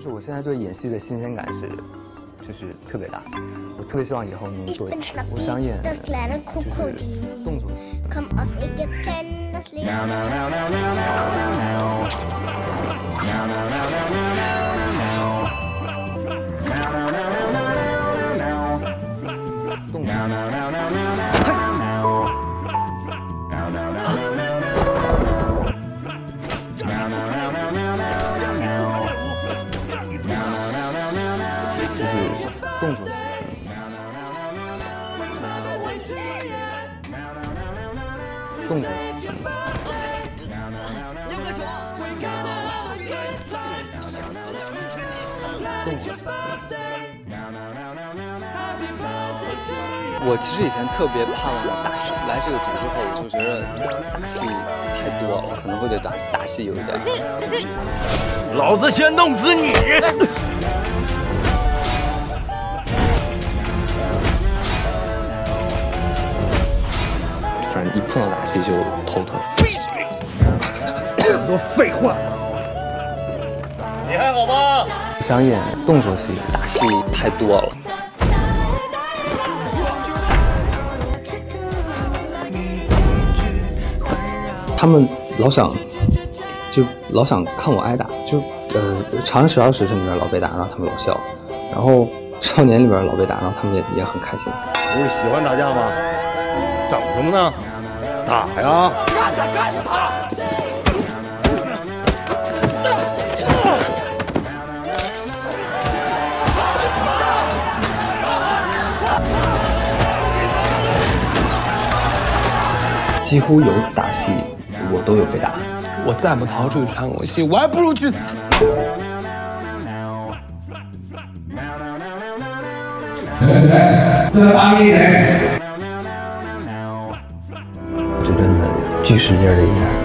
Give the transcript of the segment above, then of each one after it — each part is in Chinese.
就是我现在对演戏的新鲜感就是特别大，我特别希望以后能做，我想演就是动作戏。动作戏，动作戏， 牛哥熊， 动作戏。我其实以前特别盼望打戏，来这个组之后，我就觉得打戏太多了，可能会对打戏有一点恐惧。 老子先弄死你！ 反正一碰到打戏就头疼。 很多废话。你还好吗？ 我想演动作戏，打戏太多了。他们老想看我挨打，长安十二时辰里边老被打，然后他们老笑，然后少年里边老被打，然后他们也很开心。 不是喜欢打架吗？等什么呢？打呀！干死他！ 几乎有打戏，我都有被打。 我再不逃出去传武戏，我还不如去死。 就真的巨使劲的一下。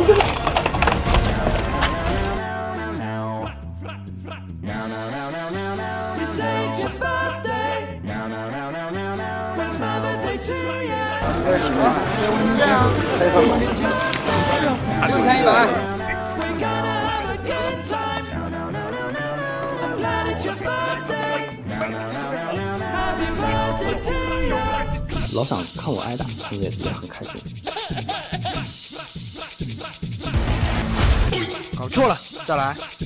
老想看我挨打，他们也很开心。 搞错了，再来。